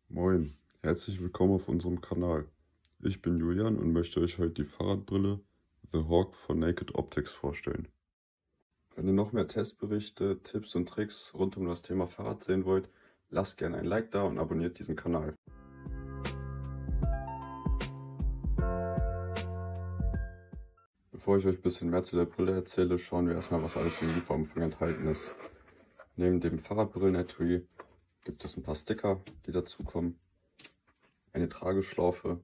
Moin, herzlich willkommen auf unserem Kanal. Ich bin Julian und möchte euch heute die Fahrradbrille The Hawk von Naked Optics vorstellen. Wenn ihr noch mehr Testberichte, Tipps und Tricks rund um das Thema Fahrrad sehen wollt, lasst gerne ein Like da und abonniert diesen Kanal. Bevor ich euch ein bisschen mehr zu der Brille erzähle, schauen wir erstmal, was alles im Lieferumfang enthalten ist. Neben dem Fahrradbrillen-Etui gibt es ein paar Sticker, die dazukommen, eine Trageschlaufe,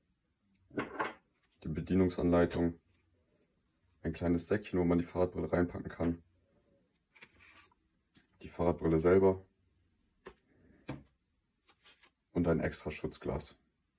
die Bedienungsanleitung, ein kleines Säckchen, wo man die Fahrradbrille reinpacken kann, die Fahrradbrille selber und ein extra Schutzglas.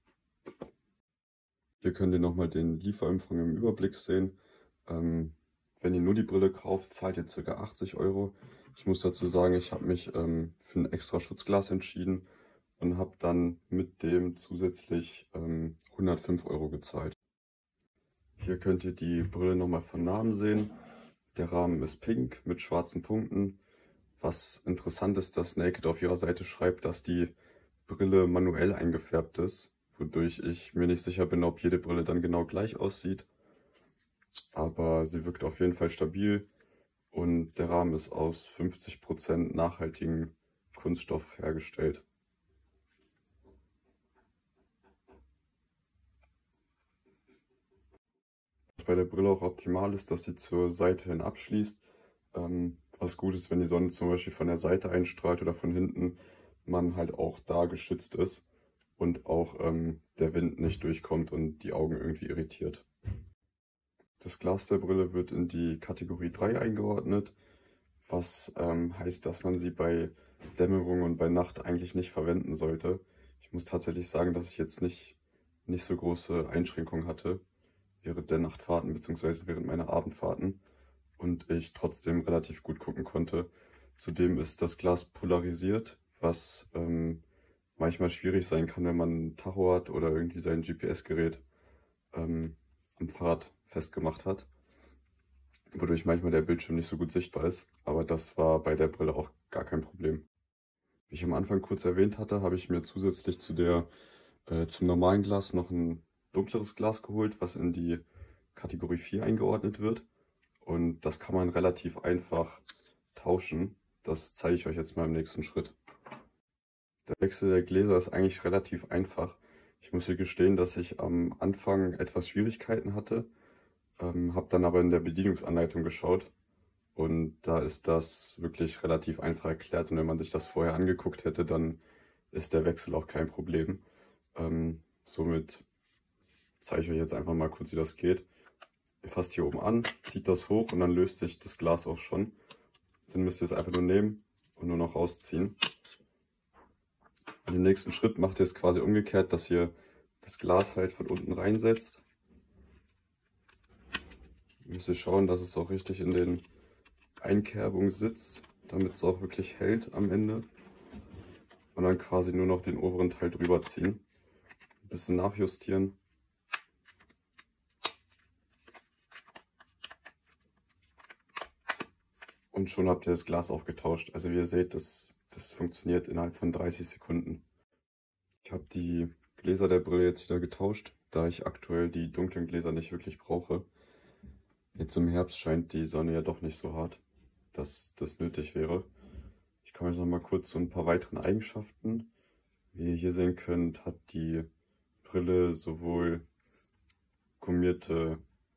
Hier könnt ihr nochmal den Lieferumfang im Überblick sehen. Wenn ihr nur die Brille kauft, zahlt ihr ca. 80 Euro. Ich muss dazu sagen, ich habe mich für ein extra Schutzglas entschieden und habe dann mit dem zusätzlich 105 Euro gezahlt. Hier könnt ihr die Brille nochmal von Namen sehen. Der Rahmen ist pink mit schwarzen Punkten. Was interessant ist, dass Naked auf ihrer Seite schreibt, dass die Brille manuell eingefärbt ist, wodurch ich mir nicht sicher bin, ob jede Brille dann genau gleich aussieht. Aber sie wirkt auf jeden Fall stabil und der Rahmen ist aus 50% nachhaltigen Kunststoff hergestellt. Was bei der Brille auch optimal ist, dass sie zur Seite hin abschließt. Was gut ist, wenn die Sonne zum Beispiel von der Seite einstrahlt oder von hinten, man halt auch da geschützt ist und auch der Wind nicht durchkommt und die Augen irgendwie irritiert. Das Glas der Brille wird in die Kategorie 3 eingeordnet, was heißt, dass man sie bei Dämmerung und bei Nacht eigentlich nicht verwenden sollte. Ich muss tatsächlich sagen, dass ich jetzt nicht so große Einschränkungen hatte während der Nachtfahrten bzw. während meiner Abendfahrten und ich trotzdem relativ gut gucken konnte. Zudem ist das Glas polarisiert, was manchmal schwierig sein kann, wenn man ein Tacho hat oder irgendwie sein GPS-Gerät am Fahrrad festgemacht hat, wodurch manchmal der Bildschirm nicht so gut sichtbar ist, aber das war bei der Brille auch gar kein Problem. Wie ich am Anfang kurz erwähnt hatte, habe ich mir zusätzlich zum normalen Glas noch ein dunkleres Glas geholt, was in die Kategorie 4 eingeordnet wird. Und das kann man relativ einfach tauschen. Das zeige ich euch jetzt mal im nächsten Schritt. Der Wechsel der Gläser ist eigentlich relativ einfach. Ich muss hier gestehen, dass ich am Anfang etwas Schwierigkeiten hatte, habe dann aber in der Bedienungsanleitung geschaut und da ist das wirklich relativ einfach erklärt und wenn man sich das vorher angeguckt hätte, dann ist der Wechsel auch kein Problem. Somit zeige ich euch jetzt einfach mal kurz, wie das geht. Ihr fasst hier oben an, zieht das hoch und dann löst sich das Glas auch schon. Dann müsst ihr es einfach nur nehmen und nur noch rausziehen. Und im nächsten Schritt macht ihr es quasi umgekehrt, dass ihr das Glas halt von unten reinsetzt. Ihr müsst schauen, dass es auch richtig in den Einkerbungen sitzt, damit es auch wirklich hält am Ende. Und dann quasi nur noch den oberen Teil drüber ziehen. Ein bisschen nachjustieren. Und schon habt ihr das Glas auch getauscht. Also wie ihr seht, das funktioniert innerhalb von 30 Sekunden. Ich habe die Gläser der Brille jetzt wieder getauscht, da ich aktuell die dunklen Gläser nicht wirklich brauche. Jetzt im Herbst scheint die Sonne ja doch nicht so hart, dass das nötig wäre. Ich komme jetzt noch mal kurz zu ein paar weiteren Eigenschaften. Wie ihr hier sehen könnt, hat die Brille sowohl gummierte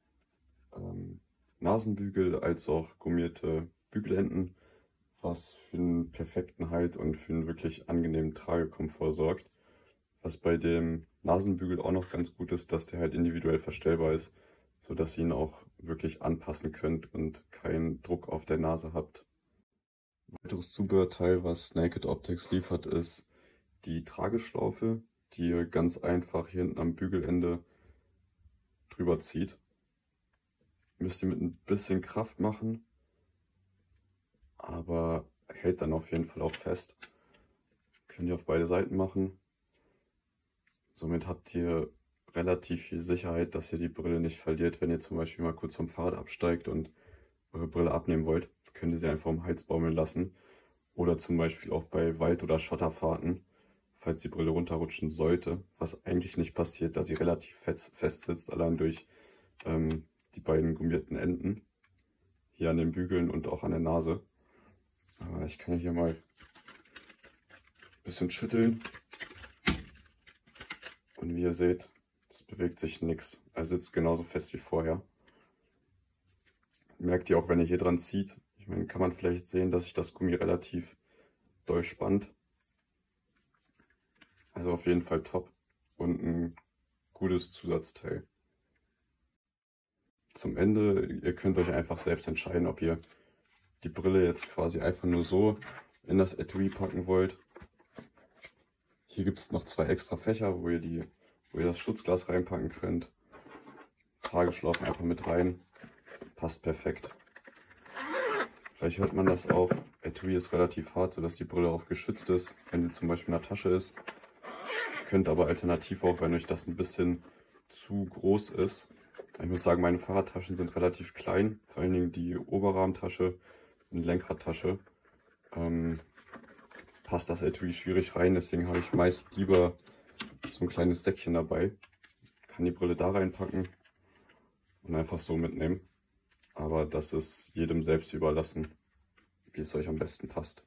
Nasenbügel als auch gummierte Bügelenden, was für einen perfekten Halt und für einen wirklich angenehmen Tragekomfort sorgt. Was bei dem Nasenbügel auch noch ganz gut ist, dass der halt individuell verstellbar ist, sodass ihr ihn auch wirklich anpassen könnt und keinen Druck auf der Nase habt. Ein weiteres Zubehörteil, was Naked Optics liefert, ist die Trageschlaufe, die ihr ganz einfach hier hinten am Bügelende drüber zieht. Müsst ihr mit ein bisschen Kraft machen, aber hält dann auf jeden Fall auch fest. Könnt ihr auf beide Seiten machen. Somit habt ihr relativ viel Sicherheit, dass ihr die Brille nicht verliert, wenn ihr zum Beispiel mal kurz vom Fahrrad absteigt und eure Brille abnehmen wollt. Könnt ihr sie einfach am Hals baumeln lassen. Oder zum Beispiel auch bei Wald- oder Schotterfahrten, falls die Brille runterrutschen sollte, was eigentlich nicht passiert, da sie relativ fest sitzt, allein durch die beiden gummierten Enden hier an den Bügeln und auch an der Nase. Aber ich kann hier mal ein bisschen schütteln und wie ihr seht, es bewegt sich nichts. Er sitzt genauso fest wie vorher. Merkt ihr auch, wenn ihr hier dran zieht, ich meine, kann man vielleicht sehen, dass sich das Gummi relativ doll spannt. Also auf jeden Fall top und ein gutes Zusatzteil. Zum Ende, ihr könnt euch einfach selbst entscheiden, ob ihr die Brille jetzt quasi einfach nur so in das Etui packen wollt. Hier gibt es noch 2 extra Fächer, wo ihr das Schutzglas reinpacken könnt. Trageschlaufen einfach mit rein. Passt perfekt. Vielleicht hört man das auch. Etui ist relativ hart, sodass die Brille auch geschützt ist, wenn sie zum Beispiel in der Tasche ist. Ihr könnt aber alternativ auch, wenn euch das ein bisschen zu groß ist. Ich muss sagen, meine Fahrradtaschen sind relativ klein, vor allen Dingen die Oberrahmentasche und die Lenkradtasche. Passt das Etui schwierig rein, deswegen habe ich meist lieber so ein kleines Säckchen dabei. Kann die Brille da reinpacken und einfach so mitnehmen. Aber das ist jedem selbst überlassen, wie es euch am besten passt.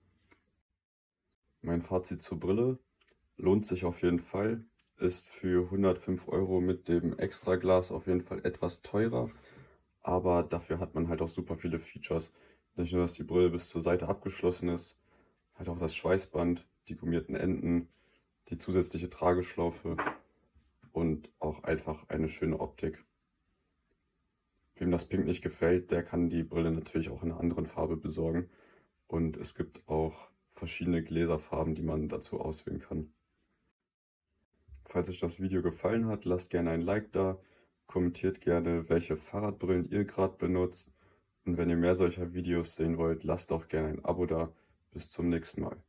Mein Fazit zur Brille: lohnt sich auf jeden Fall. Ist für 105 € mit dem Extraglas auf jeden Fall etwas teurer. Aber dafür hat man halt auch super viele Features. Nicht nur, dass die Brille bis zur Seite abgeschlossen ist, halt auch das Schweißband, die gummierten Enden, die zusätzliche Trageschlaufe und auch einfach eine schöne Optik. Wem das Pink nicht gefällt, der kann die Brille natürlich auch in einer anderen Farbe besorgen. Und es gibt auch verschiedene Gläserfarben, die man dazu auswählen kann. Falls euch das Video gefallen hat, lasst gerne ein Like da, kommentiert gerne, welche Fahrradbrillen ihr gerade benutzt. Und wenn ihr mehr solcher Videos sehen wollt, lasst auch gerne ein Abo da. Bis zum nächsten Mal.